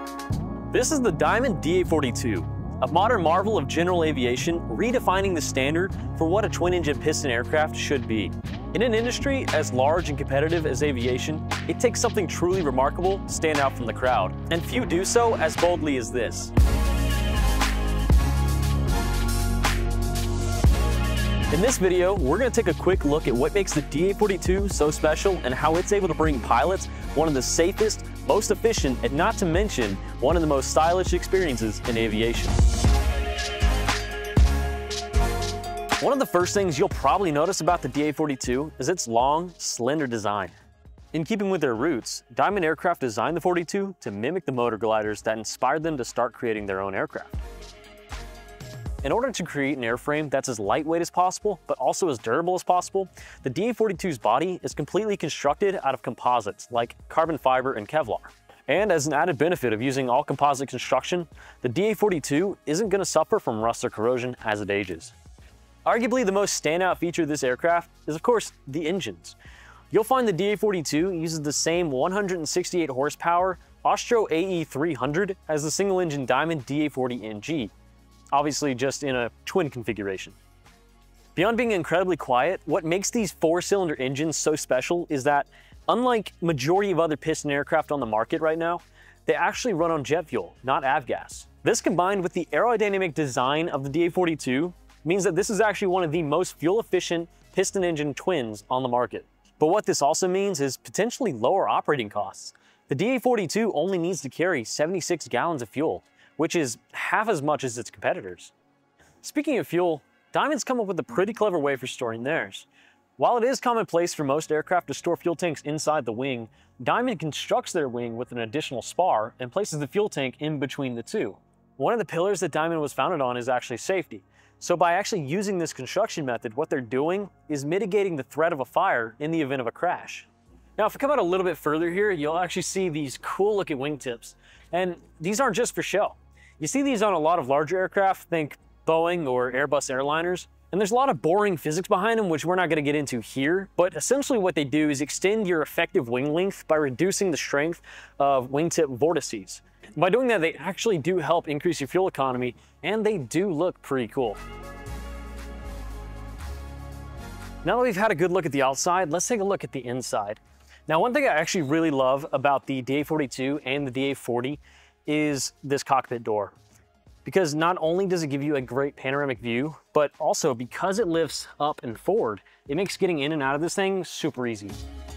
This is the Diamond DA42, a modern marvel of general aviation, redefining the standard for what a twin-engine piston aircraft should be. In an industry as large and competitive as aviation, it takes something truly remarkable to stand out from the crowd, and few do so as boldly as this. In this video, we're going to take a quick look at what makes the DA42 so special and how it's able to bring pilots one of the safest, most efficient, and not to mention, one of the most stylish experiences in aviation. One of the first things you'll probably notice about the DA42 is its long, slender design. In keeping with their roots, Diamond Aircraft designed the 42 to mimic the motor gliders that inspired them to start creating their own aircraft. In order to create an airframe that's as lightweight as possible, but also as durable as possible, the DA42's body is completely constructed out of composites like carbon fiber and Kevlar. And as an added benefit of using all-composite construction, the DA42 isn't going to suffer from rust or corrosion as it ages. Arguably the most standout feature of this aircraft is, of course, the engines. You'll find the DA42 uses the same 168 horsepower Austro AE300 as the single-engine Diamond DA40NG. Obviously just in a twin configuration. Beyond being incredibly quiet, what makes these four-cylinder engines so special is that, unlike majority of other piston aircraft on the market right now, they actually run on jet fuel, not avgas. This combined with the aerodynamic design of the DA42 means that this is actually one of the most fuel-efficient piston engine twins on the market. But what this also means is potentially lower operating costs. The DA42 only needs to carry 76 gallons of fuel, which is half as much as its competitors. Speaking of fuel, Diamond's come up with a pretty clever way for storing theirs. While it is commonplace for most aircraft to store fuel tanks inside the wing, Diamond constructs their wing with an additional spar and places the fuel tank in between the two. One of the pillars that Diamond was founded on is actually safety. So by actually using this construction method, what they're doing is mitigating the threat of a fire in the event of a crash. Now, if we come out a little bit further here, you'll actually see these cool looking wingtips. And these aren't just for show. You see these on a lot of larger aircraft, think Boeing or Airbus airliners, and there's a lot of boring physics behind them, which we're not going to get into here, but essentially what they do is extend your effective wing length by reducing the strength of wingtip vortices. By doing that, they actually do help increase your fuel economy, and they do look pretty cool. Now that we've had a good look at the outside, let's take a look at the inside. Now, one thing I actually really love about the DA42 and the DA40 is this cockpit door, because not only does it give you a great panoramic view, but also because it lifts up and forward, it makes getting in and out of this thing super easy.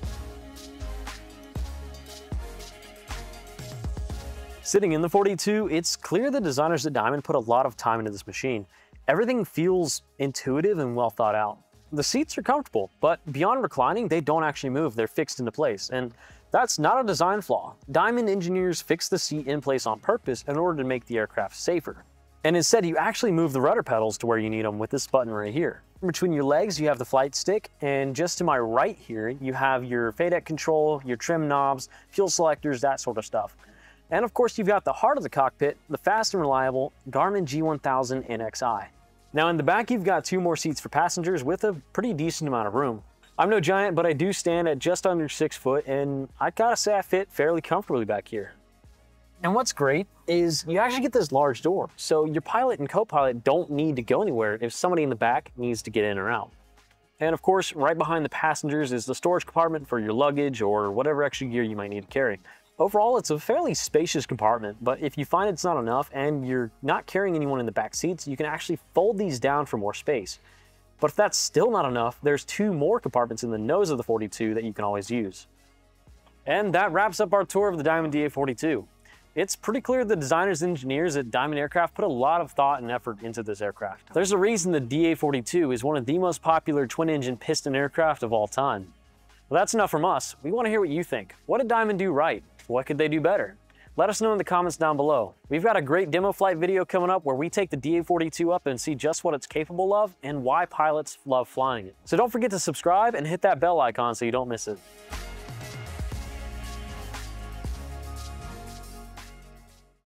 Sitting in the 42, it's clear the designers at Diamond put a lot of time into this machine. Everything feels intuitive and well thought out. The seats are comfortable, but beyond reclining, they don't actually move, they're fixed into place. And that's not a design flaw. Diamond engineers fix the seat in place on purpose in order to make the aircraft safer. And instead, you actually move the rudder pedals to where you need them with this button right here. Between your legs, you have the flight stick, and just to my right here, you have your FADEC control, your trim knobs, fuel selectors, that sort of stuff. And of course, you've got the heart of the cockpit, the fast and reliable Garmin G1000 NXi. Now in the back, you've got two more seats for passengers with a pretty decent amount of room. I'm no giant, but I do stand at just under 6 foot, and I gotta say I fit fairly comfortably back here. And what's great is you actually get this large door, so your pilot and co-pilot don't need to go anywhere if somebody in the back needs to get in or out. And of course, right behind the passengers is the storage compartment for your luggage or whatever extra gear you might need to carry. Overall, it's a fairly spacious compartment, but if you find it's not enough and you're not carrying anyone in the back seats, you can actually fold these down for more space. But if that's still not enough, there's two more compartments in the nose of the 42 that you can always use. And that wraps up our tour of the Diamond DA42. It's pretty clear the designers and engineers at Diamond Aircraft put a lot of thought and effort into this aircraft. There's a reason the DA42 is one of the most popular twin-engine piston aircraft of all time. Well, that's enough from us. We want to hear what you think. What did Diamond do right? What could they do better? Let us know in the comments down below. We've got a great demo flight video coming up where we take the DA42 up and see just what it's capable of and why pilots love flying it. So don't forget to subscribe and hit that bell icon so you don't miss it.